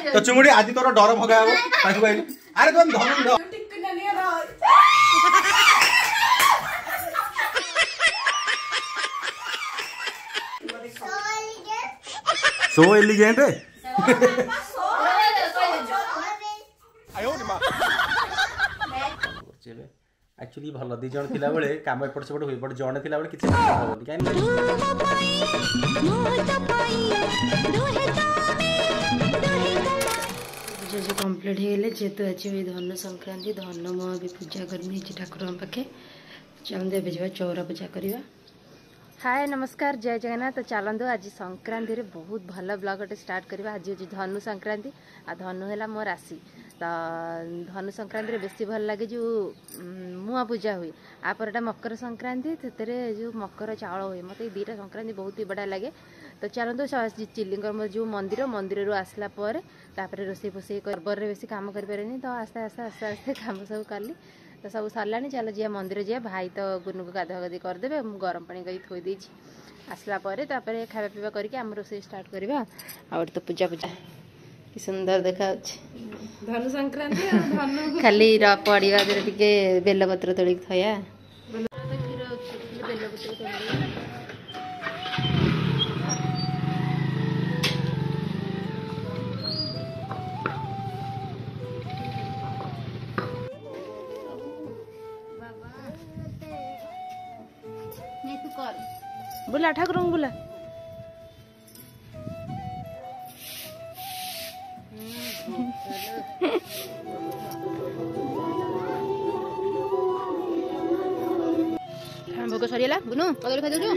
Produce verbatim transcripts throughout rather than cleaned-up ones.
तो चुंगड़ी आज तोर डर भगा हो ताकू कहली अरे तुम धन दो सो एलिगेंट है एक्चुअली भल दी जन थिला बेले काम एपट सेपट हुई बट जण थिला बेले किछि होबनी काई जो कंप्लीट हेले जेतु आज धनु संक्रांति धन म भी पूजा करनी ठाकुर पाखे चलते ए चौरा पूजा करवा। हाय नमस्कार जय जगन्नाथ। तो चलतु आज संक्रांति रे बहुत भल ब्लॉग गोटे स्टार्ट करवा। आज हूँ धनु संक्रांति आ धनु है मो राशि। तो धनु संक्रांति रे बेसी भल लगे जो मुआ पूजा हुए आपरटा मकर संक्रांति से जो मकर चाउल हुए मत दीटा संक्रांति बहुत ही बढ़िया लगे। तो चलतु चिल्लीकर जो मंदिर मंदिर आसला रोसे फोसे कर्बर बेसी काम करें तो आस्ते आस्ते आस्ते आस्ते काम सब कली तो सब सरला चल जी मंदिर जी भाई तो गुनु को गाधा गाधी करदे गरम पानी कर थोई देछि आसला खाଇବା ପିଇବା କରିକି हम रोसे स्टार्ट करवा। और तो पूजा पूजा कि सुंदर देखा धनु संक्रांति खाली पड़वा टे बेलपत्र तोड़ थया बुला ठाकुर बुला भोग सरीला बुनु कदली खाइ दउ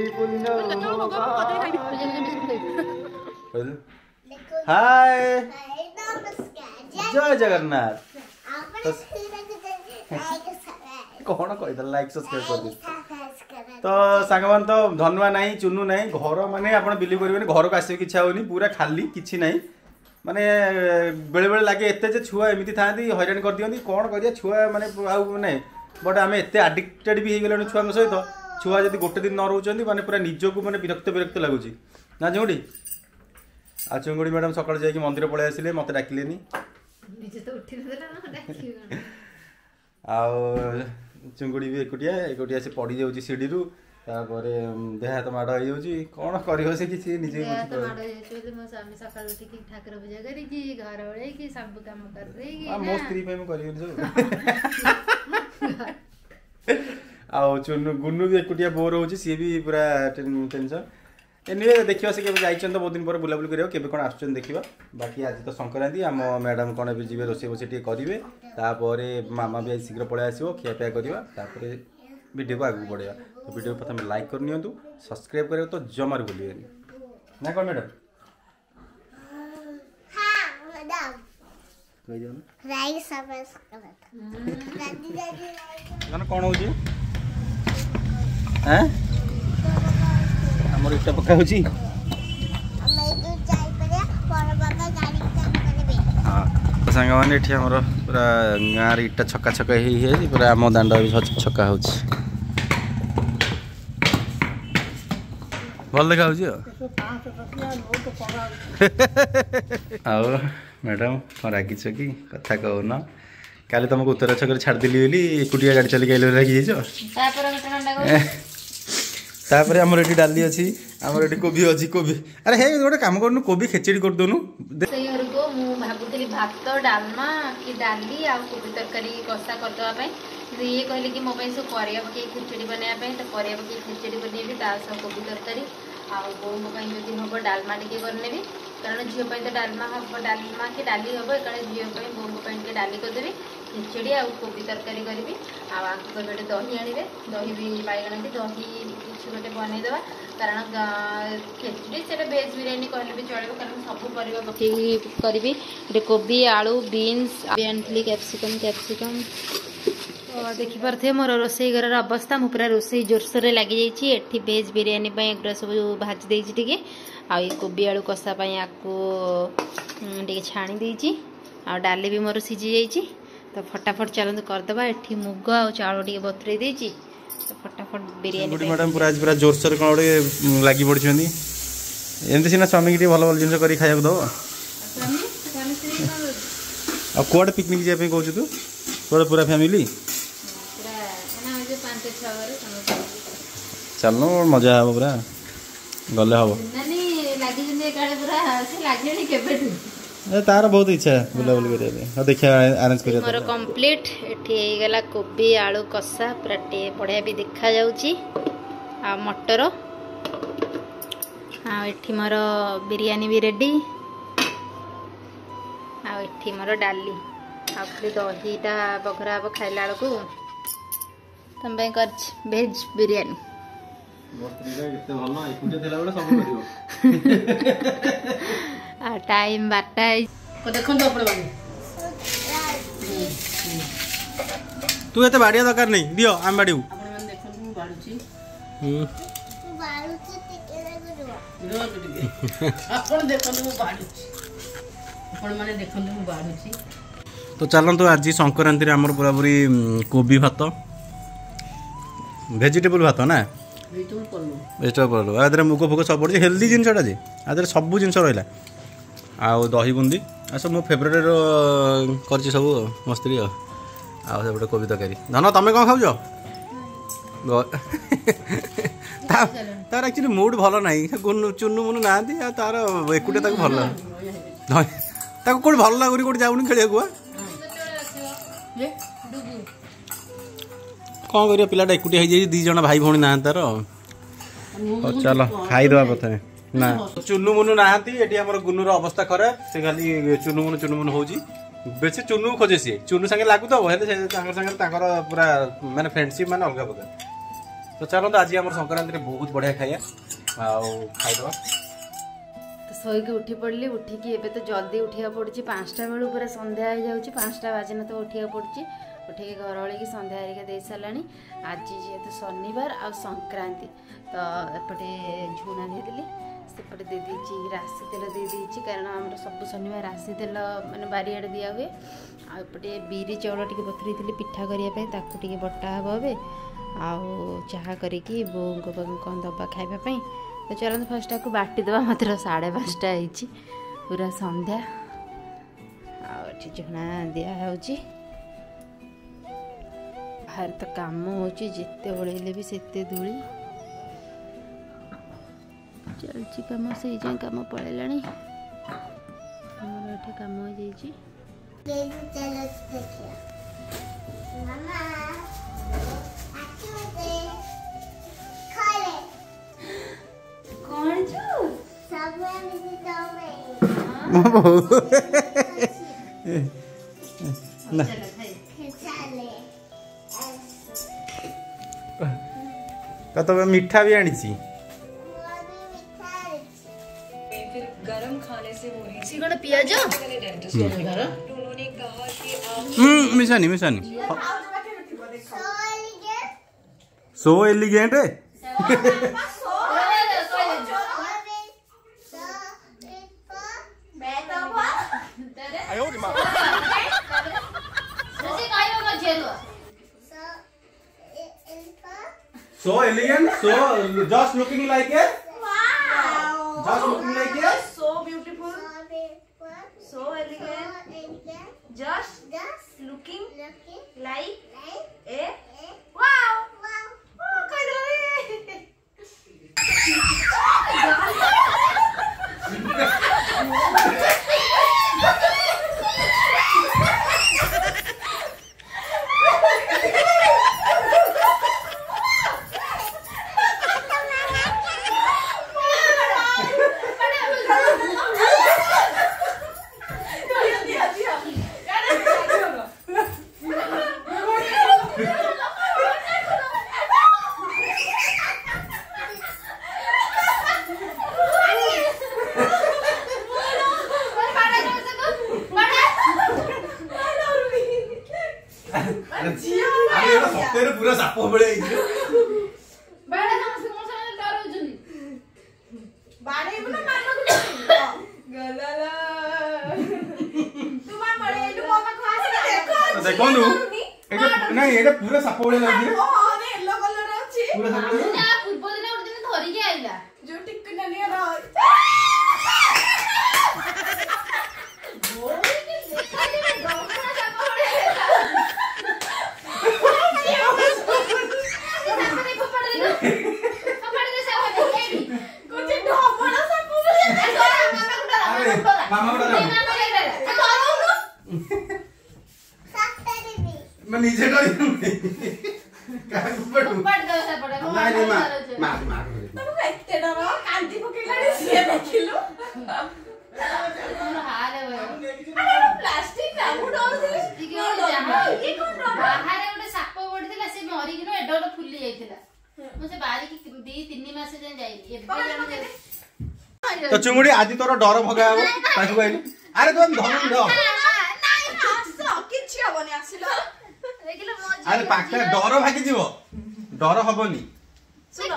हाय जय जगन्नाथ कौन कही लाइक सब्सक्राइब कर दी। तो सांगमान तो धनुआ नहीं चुनु नहीं घर माने आप बिलीव करेंगे घर को आसवे इच्छा होनी पूरा खाली किसी नहीं माने बेले बेले लगे एत जे छुआ एमती था हैरान कर दिखती कौन कर छुआ माने ना बट आम एत आडिक्टेड भी हो गला छुआ सहित छुआ जब गोटे दिन न रोचे माने पूरा निजक मैंने विरक्त विरक्त लगुच ना चुंगुड़ी आ चुंगुड़ी मैडम सकाल जाकि मंदिर पलि आसिले मत डाकिलेनी आ चुंगुड़ी भी एकुटिया एकुटिया से पड़ी जाऊँ सीढ़ी रू देह हाथ माड़ हो जाऊँ कौन कर किसी निजे मो स्त्री कर गुनु भी एकुटिया बोर हो सी भी पूरा टेंशन एनिवे देखिए से केबे जाइछन तो बहुत दिन पर बुलाबुली करियो केबे कोन आछन देखिबा। बाकी आज तो संक्रांति आम मैडम कोन भी जीवे रोसे बसे टी करिवे तापरे मामा भी शीघ्र पळे आसीबो खिया पिया करबा तापरे वीडियो को आगु बढ़ेबा। तो वीडियो को प्रथम लाइक कर नियंतु सब्सक्राइब करियो तो जमार भूलिबेनी ना कोन मैडम हां मैडम कहि दियो ना लाइक सब्सक्राइब दादी दादी ना कोन होजी हैं हमर इटा पका होची हां तो संग माने एठी हमर पूरा गार इटा छक्का छक्का हे हे पूरा आम दांड भी छक्का होची भल देखा होची आओ मैडम कौन रागिछ कि कथा कहू न काले तुमको उत्तर छक छाड़ दिली बोली एकुटिया गाड़ी चली गइलो रागी जेजो तापर हमर एटी डाली अछि हमर एटी कोबी अछि कोबी अरे हे गोटे काम करनु कोबी खेचड़ी कर दोनु सही हर को मु भागुतली भात डालमा कि डाली आ कोबी तरकारी कसा कर दवा पई ये कहले कि मो पई सब परिया के खिचड़ी बनाया पई तो परिया के खिचड़ी बनेबी ता सब कोबी तरकारी आ बो मो पई जदी हबो डालमा टिके करनेबी कारण झियो पई तो डालमा हबो डालमा के डाली हबो कारण झियो पई बो मो पई के डाली कर देबी खिचड़ी आ कोबी तरकारी करबी आ आंको को बेटे दही आनिबे दही भी बाइगण भी दही किछ गोटे बनै देबा कारण खिचड़ी से वेज बिरयानी कहले भी चलेबो कारण सब परिवा पके करबी रे कोबी आलू बीन्स आंतली कैप्सिकम कैप्सिकम तो देखि परथे मोर रोसई घर अवस्था मु पूरा रोसई जोरसोर लगी जाइए एठी वेज बिरयानी पई सब भाजी देछि टिके आ कोबी आलू कषा पई आको टिके छाणी देछि आ डाली भी मोर सिझी जाइए तो फटाफट चलते करदे एठी मुग आ चाउल टिके बतुरे देछि तो फटाफट बिरयानी मैडम पूरा आज पूरा जोरसोर कोन ओडे लागि पड़छनी एमती सिना स्वामी के भल भल जिनस करी खाया दो स्वामी स्त्री कौन रोज अब कोड पिकनिक जाए कहूँ तू तोर पूरा फैमिली पूरा एना जे पांच छह घर समझ चलनो मजा हम पूरा गले हम नानी लागी जने काळे पूरा से लागेनी केबेठू ए तार बहुत इच्छा है बुला बुला करे हां देखिया अरेंज करिया मोर कंप्लीट एठी गला कोबी आलू कसा पूरा टे बढ़िया भी देखा जाउची आ मटर आ एठी मोर बिरयानी भी रेडी आ एठी मोर डाली आ फिर दहीटा बघरा अब खाइला को तुम पे कर वेज बिरयानी कितने भलो एकुटे देला बेले सब करियो आ टाइम बारटा को देखन तो पड़े तू एते बाड़िया दरकार नहीं दियो आम बाड़ियो आपण मन देखन मु बाडुची हम बाळूची टिके लागुवा रो टिके आपण देखन मु बाडुची आपण माने देखन मु बाडुची तो चलन तो आज संक्रांति रे हमर पूरा पूरी कोबी भात वेजिटेबल भात ना बिल्कुल पल्लू वेजिटेबल आदरे मुग फुग सब पड़े हेल्दी जिनसटा जे आदरे सब जिनस रहा आउ दही बुंदी आ सब मो फेवरेट कर सब मस्ती आउ से कोबी तरकारी धन तुम कौन खाऊ तार एक्चुअली मूड भल ना चुनु मुनु ना तार एकुटे भल कौट भल लगुरी कौट जाऊनी खेलिया कौन कर पिलाटा एकुटिया हो दी जन भाई भौणी ना तार चलो खाईदे प्रथम ना चुनु मुनु नहांती एटी हमर गुनुर अवस्था खराब से खाली चुनु मुनु चुनु मुनु होजी बेसी चुनु खोजे सी चुनु संगे लागू तो हेले तांगर संगे तांगर पूरा माने फ्रेंडशिप माने अलगा प्रकार तो चलो तो आज हमर संक्रांति रे बहुत बढ़िया खाइया आ खाईदवा तो सोई के उठी पड़ली उठी की एबे तो जल्दी उठिया पड़ची पाँचटा बेलू पूरा संध्या हो जाउची पाँचटा बाजे न तो उठिया पड़ची उठे घर वाले की संध्या हरिका दे साराणी आज जेहेतु शनिवार आ संक्रांति तो एपटे झुना देदेली सेपटे दे देची राशि तेल दे देची कारण आम सब शनिवार राशि तेल माने बारियाड़े दिया हुए आपटे बिरी चाउल टिके बतुरी पिठा करने ताकू बटा हम ए आउ चाह करिकी बो कौन दबा खाइबापी तो चलते फर्स्ट आपको बाटिदेवा मात्र साढ़े पाँचटा होती पूरा संध्या आठी झुना दिहूँ बाहर तो काम होते ओल्ले भी सेते धूली चलची कम से जाए कम पड़ेला हमारे ये कम हो जाइए कौन जो सब ना तो तो मीठा भी आनी गरम खाने से हो रही थी पियाज हम्म मिसानी मिसानी सो एलिगेंट है So elegant, so just looking like it. Wow. Just looking like it. So beautiful. So elegant. Just, just looking, looking like, like a, a wow. Wow. Oh, kind of. तेरे पूरा सापो बड़े बाड़ा समस्त कोन से तारो जुनी बाड़े बना मारना कुछ गलाला तुम बड़े इनु मामा खास देखो देखो नु एटा नहीं एटा पूरा सापो बड़े लागी ओ हां येलो कलर अछि पूरा सापो बड़े ना पूर्व दिन उठ दिन धरि के आइला जो टिक ननिया रह मैं नीचे डरी काहे पड़ू पड़ दो से पड़े नहीं नहीं मां मां मां तू एते डर कांदी पकेलानी सिए देखिलु हाल है भाई अरे प्लास्टिक ना मु डर दिले ये कोन डर बाहर ଗୋଟେ साप पड़थिला से मरी किनो एडोड फुली जाइथिला मु से बारी की दो तीन मास जे जाइली तो चुंगुड़ी आज तोर डर भगाबो ताकू कहली अरे तुम धनु दो ନାଇଁ ଆସ କିଛି ହବନି ଆସିଲ देखिलो मो अरे पाखे डर भागी जीव डर हबनी ଶୁଣ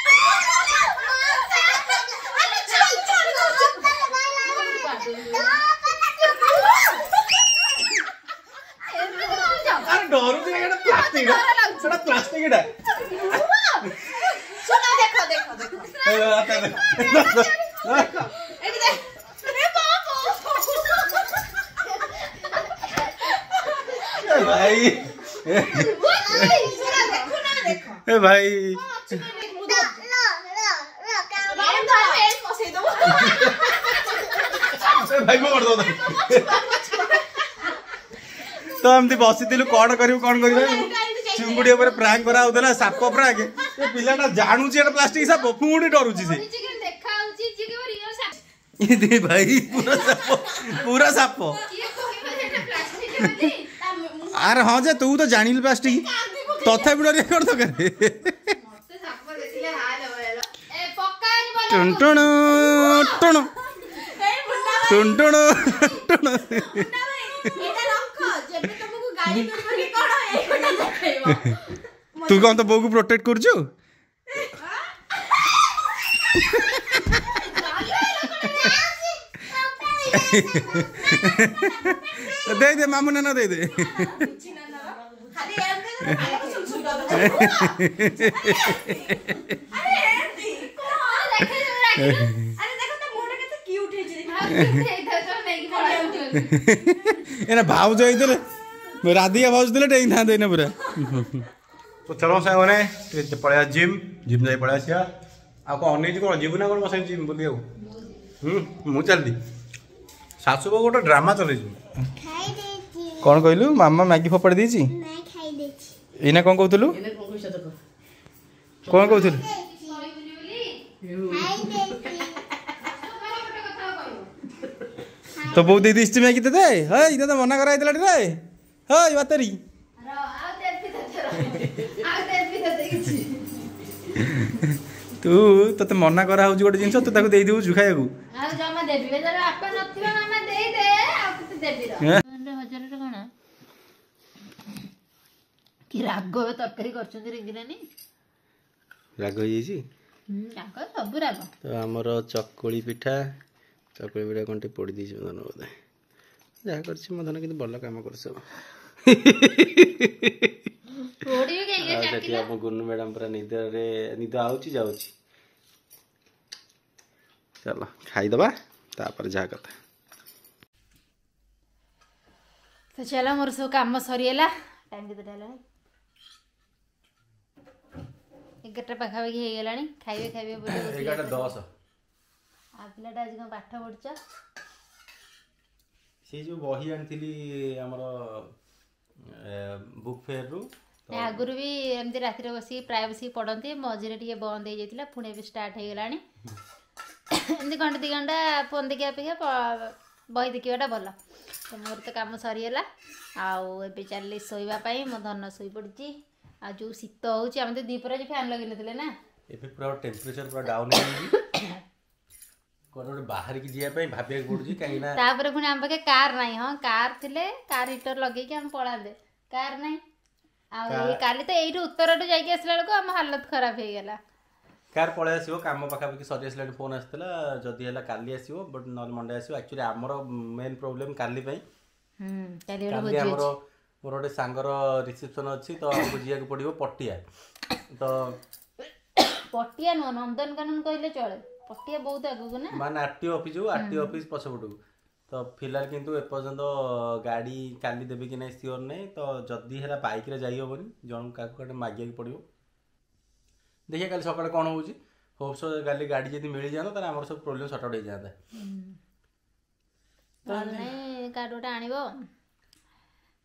अरे डर जे एटा प्लास्टिक सेटा प्लास्टिक एटा ଶୁଣ ଦେଖ ଦେଖ ଦେଖ ए आता ଏଠି ଦେଖ रे बाबू भाई ଶୁଣ ଦେଖୁ ନା ଦେଖ ए भाई ए भाई को कर दो तो हमती बसिथिलु कोन करियो कोन करियो चिंगुडी ऊपर प्रैंक करा होतला साप प्रैंक ए पिलाटा जानुची एटा प्लास्टिक साप पुणी डरुची से देखा होची जे के रियल साप ए दे भाई पूरा साप पूरा साप ये कहबे एटा प्लास्टिक बोली अरे हां जे तू तो जानिल प्लास्टिक तथापि डर कर दो करे मते साप देखिले हाल होएला ए पक्कानी बोल टुन टुन टुन टुन टुन टुन ଏଟା ରଖ ଯେବେ ତମକୁ ଗାଳି କରିବନି କଣ ଏଇଟା ଦେଖେଇବ तू कौन तो बो को प्रोटेक्ट करछु दे दे मामू ना दे दे ଖାଲି ଏମିତି ଖାଇବାକୁ ସୁଲ ସୁଲ ଦବ ଆରେ ଏମିତି କଣ देखे ଆରେ ଦେଖ ତା ମୁହଁଟା କେତେ କ୍ୟୁଟ୍ ହେଇଛି ଦେଖ एटा तो नहीं कि पड़ा एना भाउज होइतले राधिका भाउज दिले टेई था देने पूरा तो चलो साग ने पळया जिम जिम जाई पळया सिया आ को अनै जी को जीव ना कोन बसै जिम बोलियो हम मु चल दी सासु बो गोटे ड्रामा चलै छु खाई देची कोन कहलु मामा मैगी फोपड़ दीची मैं खाई देची एना कोन कहतलु एने कोन कइसा देखो कोन कहतलु खाई देची तो बो दे दिस मैगी ते दे हे इते तो मना करा आइतला रे हे बातरी आ दे पी दे आ दे पी दे किछि तू तते मना करा होउ गोटे जिंस तू ताको देई देउ छु खायकू आ जमा देबी बे जरा आपा नथिबा मामा देई दे आ तते देबी रो हजार टका कि राग तरकारी करछन्ती रेंगिलानी राग होई छी हम राग सब राग तो आमर चकुली पिठा चकुली पिठा कंटे पोड़ी दी मदन बोधे जहाँ कर मदन कि भल कम कर थोड़ी भी कहीं देखिए हम गुन्नू मैडम पूरा निद रे निद आउची जाउची चलो खाईदबा तापर जा कथा तो चलो मोर सब काम सरीला टाइम केते हेलानी एगारटा पाखापाखि हो गलानी खाइबे खाइबे बोली एगारटा दस आ पिलाटा आज कौन पाठ पढ़छ से जो बही आनी आमर बुक फेयर रु आगुरी भी एमती राति बस प्राय बस पढ़ती मझे टे बंद हो जाता पुणी भी स्टार्ट हो गला एमती घंटे दी घंटा फोन देखा अपेक्षा बही देखा भल तो मोर तो कम सरीगला आउ चलि शोवाई मो धन शोई पड़ी आ जो शीत हो दीपर आज फैन लगे ना एबे पूरा टेम्परेचर पूरा डाउन हो कोन बाहर की जिया पे भाबिया पड़ुची काई ना तापर पुणी हम पाखे कार नाही हां कार थिले कार हीटर लगे कि हम पळाले कार नाही आ ए काली तो एइठु उत्तरटु जाई आसला लको हम हालत खराब हो गेला कार पळे आसीबो काम पाखा पाखी सरी आसला फोन आस्तला जदी हला काली आसीबो बट नॉल मंडे आसीबो एक्चुअली हमर मेन प्रॉब्लम काली पई हम काली काली भोजी हमर मोर गोटे सांगर रिसेप्शन अछि तो हमको जिया को पड़िबो पटिया तो पटिया नो नंदनकानन कहले चले पटिया बहुत आगु ना मान आरटीओ ऑफिस जो आरटीओ ऑफिस पछपटू तो फिलहाल किंतु एपर्यंत गाड़ी काली देबे कि नहीं सियोर नहीं तो जदि है बाइक रे जाई होबनी जन का मागिया पड़ो देखिए कल सकाଳେ कौन हो होप्स काली गाड़ी जब मिल जाता तो आम सब प्रोब्लेम सॉर्ट आउट हो जाता नहीं कार्डटा आनिबो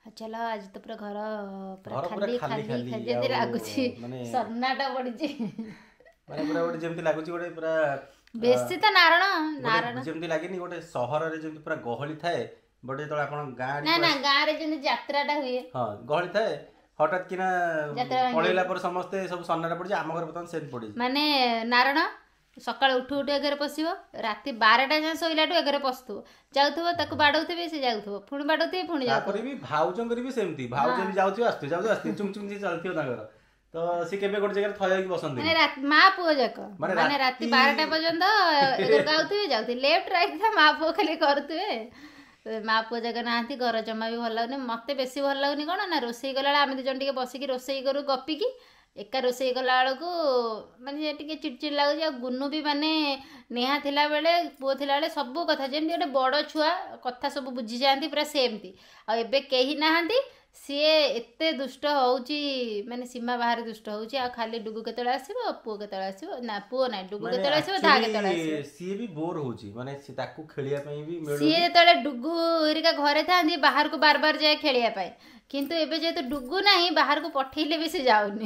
चलो आज तो पूरा घर पूरा घर पूरा खाली खाली खाली खाली जेମିତି ଆଉ ଲାଗୁଛି ମାନେ ସନ୍ନାଟା ପଡିଛି ମାନେ ପୁରା ଗୋଟେ ଯେମିତି ଲାଗୁଛି ଗୋଟେ ପୁରା ବେଶୀ ତ ନାରଣ ଗୋଟେ ନାରଣ ଯେମିତି ଲାଗେନି ଗୋଟେ ସହରରେ ଯେମିତି ପୁରା ଗହଳି ଥାଏ ବଟ୍ ଯେତେବେଳେ ଆପଣ ଗାଁ ନା ନା ଗାଁରେ ଯେମିତି ଯାତ୍ରାଟା ହୁଏ ହଁ ଗହଳି ଥାଏ ହଠାତ୍ କିନା ଯାତ୍ରା ଭାଙ୍ଗି ପଳେଇଲା ପରେ ସମସ୍ତେ ସବୁ ସନ୍ନାଟା ପଡିଛି ଆମ ଘରେ ବର୍ତ୍ତମାନ ସେମିତି ପଡିଛି ମାନେ ନାରଣ ସକାଳୁ ଉଠୁ ଉଠୁ ଏଗାରେ ପଶିବ ରାତି ବାରଟା ଯାଏଁ ଶୋଇଲାଠୁ ଏଗାରେ ପଶୁଥିବ ଯାଉଥିବ ତାକୁ ବାଡଉଥିବେ ସେ ଯାଉଥିବ ପୁଣି ବାଡଉଥିବେ ପୁଣି ଯାଉଥିବ ତାପରେ ବି ଭାଉଜଙ୍କର ବି ସେମିତି ଭାଉଜ ବି ଯାଉଥିବ ଆସୁଥିବ ଯାଉଥିବ ଆସୁଥିବ ଚୁଙ୍ଗ ଚୁଙ୍ଗ ଚାଲିଥିବ ତାଙ୍କର ତ ସେ କେବେ ଗୋଟେ ଜାଗାରେ ଥୟ ହେଇକି ବସନ୍ତି ମାନେ ମା ପୁଅ ଯାକ ମାନେ ମାନେ ରାତି ବାରଟା ପର୍ଯ୍ୟନ୍ତ ଏଗାରକୁ ଆଉଥିବେ ଯାଉଥିବେ ଲେଫ୍ଟ ରାଇଟ୍ ତା ମା ପୁଅ ଖାଲି କରୁଥିବେ ମା ପୁଅ ଯାକ ନାହାନ୍ତି ଘର ଜମା ବି ଭଲ ଲାଗୁନି ମତେ ବେଶୀ ଭଲ ଲାଗୁନି କଣ ନା ରୋଷେଇ କଲାବେଳେ ଆମେ ଦି ଜଣ ଟିକେ ବସିକି ରୋଷେଇ କରୁ ଗପିକି ଏକା ରୋଷେଇ କଲା ବେଳକୁ ମାନେ ଟିକେ ଚିଡ଼ଚିଡ଼ ଲାଗୁଛି ଆଉ ଗୁନୁ ବି ମାନେ ନେହା ଥିଲାବେଳେ ପୁଅ ଥିଲାବେଳେ ସବୁ କଥା ଯେମିତି ଗୋଟେ ବଡ଼ ଛୁଆ କଥା ସବୁ ବୁଝିଯାଆନ୍ତି ପୁରା ସେମିତି ଆଉ ଏବେ କେହି ନାହାନ୍ତି ସିଏ ଏତେ ଦୁଷ୍ଟ ହଉଛି ମାନେ ସୀମା ବାହାରେ ଦୁଷ୍ଟ ହଉଛି ଆଉ ଖାଲି ଡୁଗୁ କେତେବେଳେ ଆସିବ ପୁଅ କେତେବେଳେ ଆସିବ ନା ପୁଅ ନାହିଁ ଡୁଗୁ କେତେବେଳେ ଆସିବ ତା କେତେବେଳେ ଆସିବ ସିଏ ବି ବୋର ହଉଛି ମାନେ ସେ ତାକୁ ଖେଳିବା ପାଇଁ ବି ମିଳୁନି ସିଏ ଯେତେବେଳେ ଡୁଗୁ ହେରିକା ଘରେ ଥାନ୍ତି ବାହାରକୁ ବାର ବାର ଯାଏ ଖେଳିବା ପାଇଁ କିନ୍ତୁ ଏବେ ଯେହେତୁ ଡୁଗୁ ନାହିଁ ବାହାରକୁ ପଠେଇଲେ ବି ସେ ଯାଉନି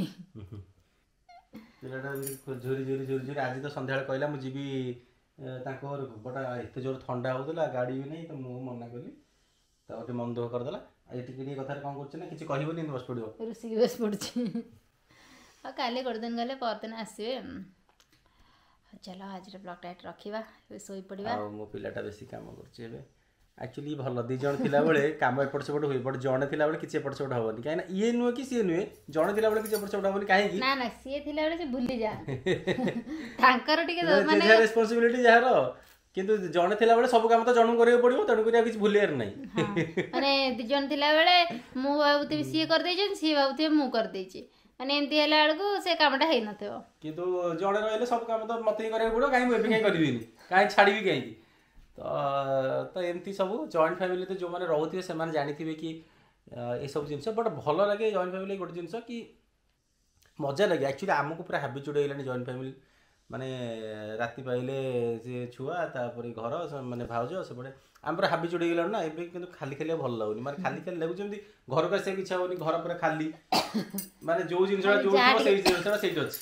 ପିଲାଟା ଝୁରି ଝୁରି ଝୁରି ଝୁରି ଆଜି ତ ସନ୍ଧ୍ୟାବେଳେ କହିଲା ମୁଁ ଯିବି ତାଙ୍କ ଘରକୁ ବଟ ଏତେ ଜୋର ଥଣ୍ଡା ହଉଥିଲା ଗାଡ଼ି ବି ନାହିଁ ତ ମୁଁ ମନା କଲି ତାକୁ ଟିକେ ମନ ଦୁଃଖ କରିଦେଲା ଆଜି ଟିକେ ଟିକେ କଥାରେ କ'ଣ କରୁଛି ନା କିଛି କହିବନି ଏମିତି ବସି ପଡ଼ିବ ରୁଷିକି ବସି ପଡ଼ୁଛି ଆଉ କାଲି ଗୋଟେ ଦିନ ଗଲେ ପରଦିନ ଆସିବେ ଚାଲ ଆଜିର ବ୍ଲଗ୍ଟା ଏଠି ରଖିବା ଶୋଇପଡ଼ିବା ଆଉ ମୋ ପିଲାଟା ବେଶୀ କାମ କରୁଛି ଏବେ ଆକ୍ଚୁଆଲି ଭଲ ଦୁଇ ଜଣ ଥିଲାବେଳେ କାମ ଏପଟ ସେପଟ ହୁଏ ବଟ୍ ଜଣେ ଥିଲାବେଳେ କିଛି ଏପଟ ସେପଟ ହବନି କାହିଁକି ନା ଇଏ ନୁହେଁ କି ସିଏ ନୁହେଁ ଜଣେ ଥିଲାବେଳେ କିଛି ଏପଟ ସେପଟ ହବନି କାହିଁକି ନା ନା ସିଏ ଥିଲାବେଳେ ସେ ଭୁଲିଯାଆନ୍ତି ତାଙ୍କର ଟିକେ ମାନେ ରେସ୍ପନ୍ସିବିଲିଟି ଯାହାର କିନ୍ତୁ ଜଣେ ଥିଲାବେଳେ ସବୁ କାମ ତ ଜଣକୁ କରିବାକୁ ପଡ଼ିବ ତେଣୁକରି ଆଉ କିଛି ଭୁଲିବାର ନାହିଁ ମାନେ ଦି ଜଣ ଥିଲାବେଳେ ମୁଁ ଭାବୁଥିବି ସିଏ କରିଦେଇଛନ୍ତି ସିଏ ଭାବୁଥିବେ ମୁଁ କରିଦେଇଛି ମାନେ ଏମିତି ହେଲା ବେଳକୁ ସେ କାମଟା ହେଇନଥିବ କିନ୍ତୁ ଜଣେ ରହିଲେ ସବୁ କାମ ତ ମତେ ହିଁ କରିବାକୁ ପଡ଼ିବ କାହିଁକି ମୁଁ ଏବେ କାହିଁ କରିବିନି କାହିଁକି ଛାଡ଼ିବି କାହିଁକି ତ ତ ଏମିତି ସବୁ ଜଏଣ୍ଟ ଫ୍ୟାମିଲିରେ ଯେଉଁମାନେ ରହୁଥିବେ ସେମାନେ ଜାଣିଥିବେ କି ଏସବୁ ଜିନିଷ ବଟ୍ ଭଲ ଲାଗେ ଜଏଣ୍ଟ ଫ୍ୟାମିଲି ଗୋଟେ ଜିନିଷ କି ମଜା ଲାଗେ ଆକ୍ଚୁଆଲି ଆମକୁ ପୁରା ହାବିଚୁଡ଼ ହେଇଗଲାଣି ଜଏଣ୍ଟ ଫ୍ୟାମିଲି ମାନେ ରାତି ପାଇଲେ ସେ ଛୁଆ ତାପରେ ଘର ମାନେ ଭାଉଜ ସେପଟେ ଆମେ ପୁରା ହାବିଚୁଡ଼ ହେଇଗଲାଣି ନା ଏବେ କିନ୍ତୁ ଖାଲି ଖାଲି ଭଲ ଲାଗୁନି ମାନେ ଖାଲି ଖାଲି ଲାଗୁଛି ଯେମିତି ଘରକୁ ଆସିବାକୁ ଇଚ୍ଛା ହଉନି ଘର ପୁରା ଖାଲି ମାନେ ଯୋଉ ଜିନିଷଟା ଯୋଉଠି ଥିବ ସେଇ ଜିନିଷଟା ସେଇଠି ଅଛି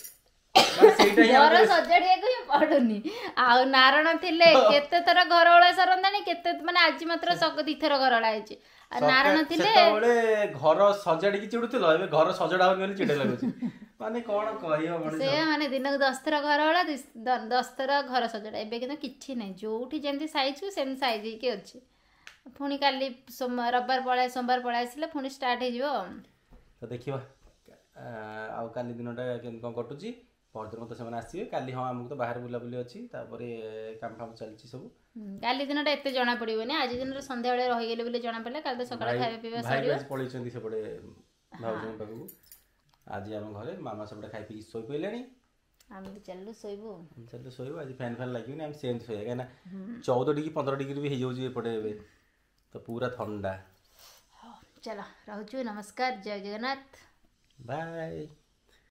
ଘର ସଜାଡିବାକୁ ହିଁ ପଡୁନି ଆଉ ନାରଣ ଥିଲେ କେତେ ଥର ଘର ଓଳା ସରନ୍ତାଣି କେତେ ମାନେ ଆଜି ମାତ୍ର ଦିଥର ଘର ଓଳା ହେଇଛି ଆଉ ନାରଣ ଥିଲେ ସେତେବେଳେ ଘର ସଜାଡିକି ଚିଡୁଥିଲ ଏବେ ଘର ସଜଡା ହଉନି ବୋଲି ଚିଡା ଲାଗୁଛି ମାନେ କଣ କହିବ ସେ ମାନେ ଦିନକୁ ଦଶ ଥର ଘର ଓଳା ଦଶ ଥର ଘର ସଜଡା ଏବେ କିନ୍ତୁ କିଛି ନାହିଁ ଯୋଉଠି ଯେମିତି ସାଇଜକୁ ସେମିତି ସାଇଜ ହେଇକି ଅଛି ପୁଣି କାଲି ରବିବାର ପଳାଇ ସୋମବାର ପଳାଇ ଆସିଲେ ପୁଣି ଷ୍ଟାର୍ଟ ହେଇଯିବ ତ ଦେଖିବା ଆଉ କାଲି ଦିନଟା କେମିତି କ'ଣ କଟୁଛି ପରଦିନ ତ ସେମାନେ ଆସିବେ କାଲି ହଁ ଆମକୁ ତ ବାହାରେ ବୁଲାବୁଲି ଅଛି ତାପରେ କାମ ଫାମ ଚାଲିଛି ସବୁ କାଲି ଦିନଟା ଏତେ ଜଣା ପଡିବନି ଆଜି ଦିନରେ ସନ୍ଧ୍ୟାବେଳେ ରହିଗଲେ ବୋଲି ଜଣା ପଡ଼ିଲା କାଲି ତ ସକାଳେ ଖାଇବା ପିଇବା ସରିବ ଭାଇ ପଳେଇଛନ୍ତି ସେପଟେ ଭାଉଜଙ୍କ ପାଖକୁ ଆଜି ଆମ ଘରେ ମାମା ସେପଟେ ଖାଇ ପିଇକି ଶୋଇ ପଡ଼ିଲେଣି ଆମେ ବି ଚାଲିଲୁ ଶୋଇବୁ ଆମେ ଚାଲିଲୁ ଶୋଇବୁ ଆଜି ଫ୍ୟାନ୍ ଫ୍ୟାନ୍ ଲାଗିବନି ଆମେ ସେମିତି ଶୋଇବା କାହିଁକିନା ଚଉଦ ଡିଗ୍ରୀ ପନ୍ଦର ଡିଗ୍ରୀ ବି ହେଇଯାଉଛି ଏପଟେ ଏବେ ତ ପୁରା ଥଣ୍ଡା ଚାଲ ରହୁଛୁ ନମସ୍କାର ଜୟ ଜଗନ୍ନାଥ ବାଏ।